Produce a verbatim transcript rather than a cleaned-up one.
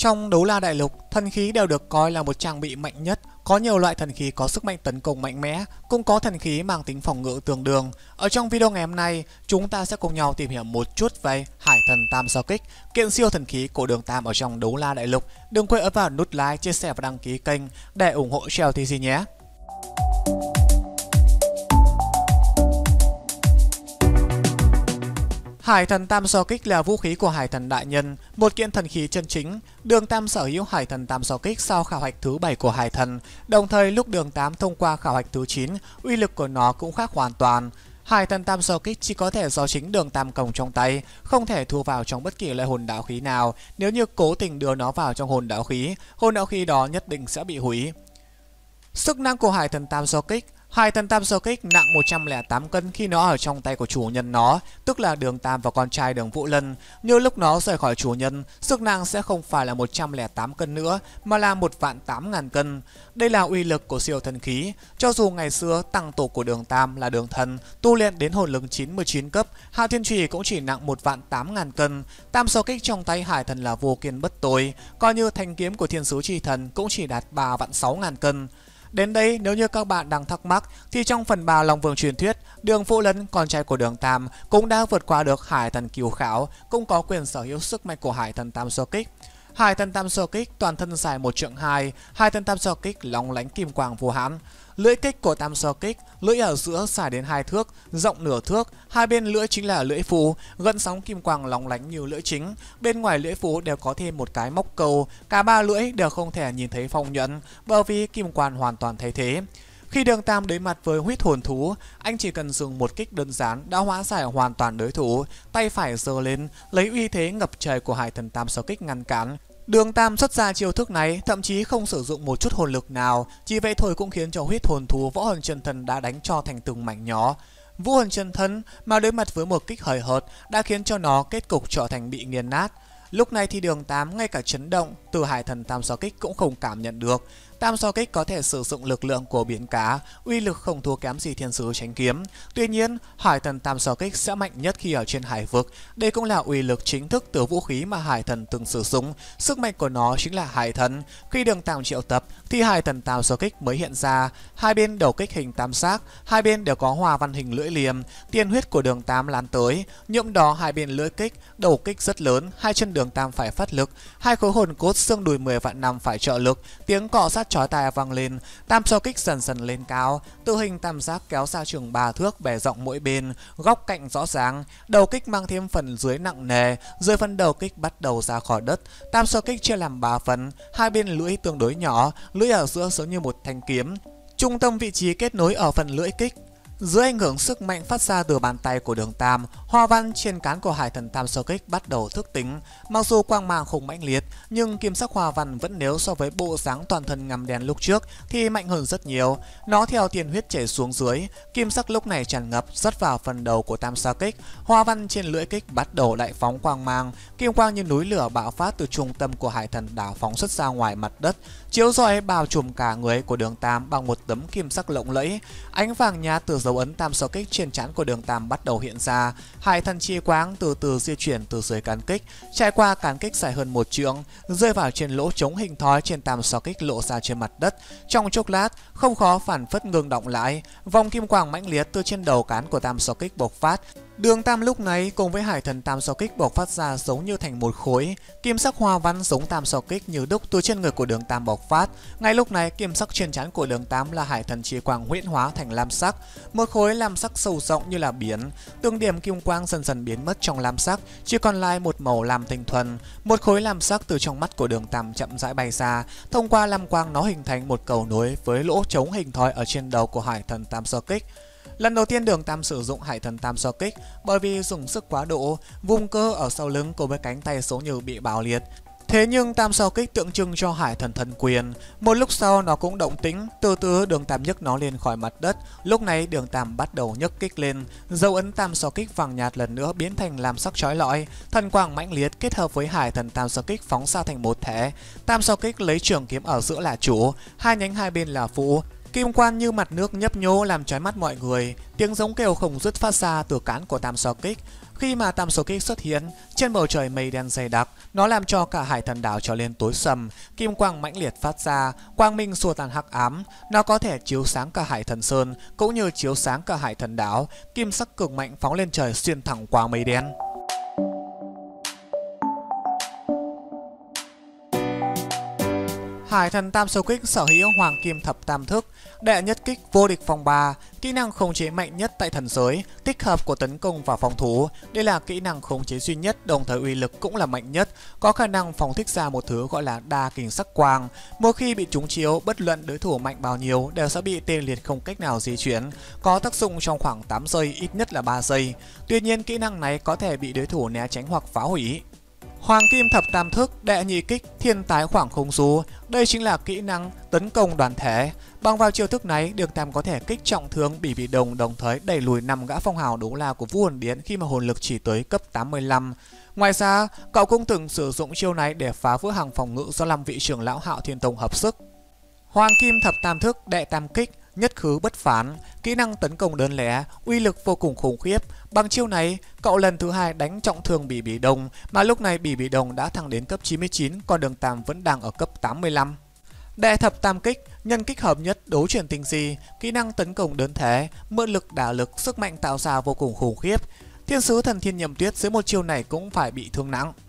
Trong Đấu La Đại Lục, thần khí đều được coi là một trang bị mạnh nhất. Có nhiều loại thần khí có sức mạnh tấn công mạnh mẽ, cũng có thần khí mang tính phòng ngự tương đương. Ở trong video ngày hôm nay, chúng ta sẽ cùng nhau tìm hiểu một chút về Hải Thần Tam Sao Kích, kiện siêu thần khí của Đường Tam ở trong Đấu La Đại Lục. Đừng quên ấn vào nút like, chia sẻ và đăng ký kênh để ủng hộ Chèo tê xê nhé. Hải Thần Tam Sao Kích là vũ khí của Hải Thần Đại Nhân, một kiện thần khí chân chính. Đường Tam sở hữu Hải Thần Tam Sao Kích sau khảo hạch thứ bảy của Hải Thần. Đồng thời lúc Đường Tam thông qua khảo hạch thứ chín, uy lực của nó cũng khác hoàn toàn. Hải Thần Tam Sao Kích chỉ có thể do chính Đường Tam cầm trong tay, không thể thu vào trong bất kỳ loại hồn đạo khí nào. Nếu như cố tình đưa nó vào trong hồn đạo khí, hồn đạo khí đó nhất định sẽ bị hủy. Sức năng của Hải Thần Tam Sao Kích. Hải Thần Tam Sao Kích nặng một trăm lẻ tám cân khi nó ở trong tay của chủ nhân nó, tức là Đường Tam và con trai Đường Vũ Lân. Như lúc nó rời khỏi chủ nhân, sức nặng sẽ không phải là một trăm lẻ tám cân nữa, mà là một vạn tám ngàn cân. Đây là uy lực của siêu thần khí. Cho dù ngày xưa tăng tổ của Đường Tam là Đường Thần, tu luyện đến hồn lực chín mươi chín cấp, Hạo Thiên Chùy cũng chỉ nặng một vạn tám ngàn cân. Tam Sao Kích trong tay Hải Thần là vô kiên bất tồi, coi như thanh kiếm của Thiên Sứ Chi Thần cũng chỉ đạt ba vạn sáu ngàn cân. Đến đây, nếu như các bạn đang thắc mắc thì trong phần ba Long Vương truyền thuyết, Đường Vũ Lân, con trai của Đường Tam, cũng đã vượt qua được Hải Thần Cửu Khảo, cũng có quyền sở hữu sức mạnh của Hải Thần Tam Sao Kích. Hải Thần Tam Sao Kích toàn thân dài một trượng hai, Hải Thần Tam Sao Kích lóng lánh kim quang vô hạn. Lưỡi kích của Tam Sao Kích, lưỡi ở giữa dài đến hai thước, rộng nửa thước, hai bên lưỡi chính là lưỡi phù, gợn sóng kim quang lóng lánh như lưỡi chính. Bên ngoài lưỡi phù đều có thêm một cái móc câu, cả ba lưỡi đều không thể nhìn thấy phong nhuận, bởi vì kim quang hoàn toàn thay thế. Khi Đường Tam đối mặt với huyết hồn thú, anh chỉ cần dùng một kích đơn giản đã hóa giải hoàn toàn đối thủ, tay phải giơ lên, lấy uy thế ngập trời của Hải Thần Tam Sao Kích ngăn cản. Đường Tam xuất ra chiêu thức này thậm chí không sử dụng một chút hồn lực nào, chỉ vậy thôi cũng khiến cho huyết hồn thú võ hồn chân thân đã đánh cho thành từng mảnh nhỏ. Vũ hồn chân thân mà đối mặt với một kích hời hợt đã khiến cho nó kết cục trở thành bị nghiền nát. Lúc này thì Đường Tam ngay cả chấn động từ Hải Thần Tam Sao Kích cũng không cảm nhận được. Tam Sao Kích có thể sử dụng lực lượng của biển cá, uy lực không thua kém gì Thiên Sứ Chánh Kiếm. Tuy nhiên, Hải Thần Tam Sao Kích sẽ mạnh nhất khi ở trên hải vực. Đây cũng là uy lực chính thức từ vũ khí mà Hải Thần từng sử dụng. Sức mạnh của nó chính là Hải Thần. Khi Đường Tam triệu tập thì Hải Thần Tam Sao Kích mới hiện ra. Hai bên đầu kích hình tam giác, hai bên đều có hoa văn hình lưỡi liềm. Tiên huyết của Đường Tam lan tới, nhuộm đỏ hai bên lưỡi kích, đầu kích rất lớn, hai chân Đường Tam phải phát lực, hai khối hồn cốt xương đùi mười vạn năm phải trợ lực, tiếng cọ sát chói tai vang lên. Tam Sao Kích dần dần lên cao, tự hình tam giác kéo ra chừng ba thước, bề rộng mỗi bên, góc cạnh rõ ràng. Đầu kích mang thêm phần dưới nặng nề, dưới phần đầu kích bắt đầu ra khỏi đất. Tam Sao Kích chia làm ba phần, hai bên lưỡi tương đối nhỏ, lưỡi ở giữa giống như một thanh kiếm. Trung tâm vị trí kết nối ở phần lưỡi kích. Dưới ảnh hưởng sức mạnh phát ra từ bàn tay của Đường Tam, hoa văn trên cán của Hải Thần Tam Sao Kích bắt đầu thức tỉnh. Mặc dù quang mang không mãnh liệt, nhưng kim sắc hoa văn vẫn nếu so với bộ dáng toàn thân ngăm đen lúc trước thì mạnh hơn rất nhiều. Nó theo tiền huyết chảy xuống dưới, kim sắc lúc này tràn ngập rót vào phần đầu của Tam Sao Kích. Hoa văn trên lưỡi kích bắt đầu đại phóng quang mang, kim quang như núi lửa bạo phát từ trung tâm của Hải Thần đảo phóng xuất ra ngoài mặt đất, chiếu rọi bao trùm cả người của Đường Tam bằng một tấm kim sắc lộng lẫy. Ánh vàng nhạt từ dấu ấn Tam Sao Kích trên trán của Đường Tam bắt đầu hiện ra. Hải Thần chi quang từ từ di chuyển từ dưới cán kích, trải qua cán kích dài hơn một trượng, rơi vào trên lỗ trống hình thoi trên Tam Sao Kích lộ ra trên mặt đất. Trong chốc lát, không khó phản phất ngừng động lại, vòng kim quang mãnh liệt từ trên đầu cán của Tam Sao Kích bộc phát. Đường Tam lúc này cùng với Hải Thần Tam Sao Kích bộc phát ra giống như thành một khối, kim sắc hoa văn giống Tam Sao Kích như đúc từ trên người của Đường Tam bộc phát. Ngay lúc này, kim sắc trên trán của Đường Tam là Hải Thần chi quang huyễn hóa thành lam sắc, một khối lam sắc sâu rộng như là biển. Từng điểm kim quang dần dần biến mất trong lam sắc, chỉ còn lại một màu lam tinh thuần. Một khối lam sắc từ trong mắt của Đường Tam chậm rãi bay ra, thông qua lam quang nó hình thành một cầu nối với lỗ trống hình thoi ở trên đầu của Hải Thần Tam Sao Kích. Lần đầu tiên Đường Tam sử dụng Hải Thần Tam Sao Kích, bởi vì dùng sức quá độ, vùng cơ ở sau lưng cùng với cánh tay số như bị bạo liệt. Thế nhưng Tam Sao Kích tượng trưng cho Hải Thần thần quyền. Một lúc sau nó cũng động tĩnh, từ từ Đường Tam nhấc nó lên khỏi mặt đất. Lúc này Đường Tam bắt đầu nhấc kích lên, dấu ấn Tam Sao Kích vàng nhạt lần nữa biến thành lam sắc chói lọi, thần quang mãnh liệt kết hợp với Hải Thần Tam Sao Kích phóng ra thành một thể. Tam Sao Kích lấy trường kiếm ở giữa là chủ, hai nhánh hai bên là phụ. Kim quan như mặt nước nhấp nhô làm chói mắt mọi người, tiếng giống kêu không dứt phát ra từ cán của tam so kích. Khi mà tam so kích xuất hiện, trên bầu trời mây đen dày đặc, nó làm cho cả hải thần đảo trở lên tối sầm, kim quang mãnh liệt phát ra, quang minh xua tan hắc ám, nó có thể chiếu sáng cả hải thần sơn cũng như chiếu sáng cả hải thần đảo, kim sắc cực mạnh phóng lên trời xuyên thẳng qua mây đen. Hải thần tam số kích sở hữu hoàng kim thập tam thức, đệ nhất kích vô địch phòng ba, kỹ năng khống chế mạnh nhất tại thần giới, tích hợp của tấn công và phòng thủ. Đây là kỹ năng khống chế duy nhất, đồng thời uy lực cũng là mạnh nhất, có khả năng phóng thích ra một thứ gọi là đa kình sắc quang. Mỗi khi bị trúng chiếu, bất luận đối thủ mạnh bao nhiêu đều sẽ bị tê liệt không cách nào di chuyển, có tác dụng trong khoảng tám giây, ít nhất là ba giây. Tuy nhiên kỹ năng này có thể bị đối thủ né tránh hoặc phá hủy. Hoàng kim thập tam thức, đệ nhị kích thiên tái khoảng không du. Đây chính là kỹ năng tấn công đoàn thể. Bằng vào chiêu thức này, Đường Tam có thể kích trọng thương Bỉ Bỉ Đồng, đồng thời đẩy lùi năm gã phong hào đấu la của Vũ Hồn Điện khi mà hồn lực chỉ tới cấp tám mươi lăm. Ngoài ra, cậu cũng từng sử dụng chiêu này để phá vỡ hàng phòng ngự do năm vị trưởng lão Hạo Thiên Tông hợp sức. Hoàng kim thập tam thức, đệ tam kích nhất khứ bất phán, kỹ năng tấn công đơn lẻ, uy lực vô cùng khủng khiếp. Bằng chiêu này, cậu lần thứ hai đánh trọng thương Bỉ Bỉ Đồng, mà lúc này Bỉ Bỉ Đồng đã thăng đến cấp chín mươi chín, còn Đường Tam vẫn đang ở cấp tám mươi lăm. Đệ thập tam kích, nhân kích hợp nhất đấu chuyển tinh di, kỹ năng tấn công đơn thể, mượn lực đả lực, sức mạnh tạo ra vô cùng khủng khiếp. Thiên sứ thần Thiên Nhậm Tuyết dưới một chiêu này cũng phải bị thương nặng.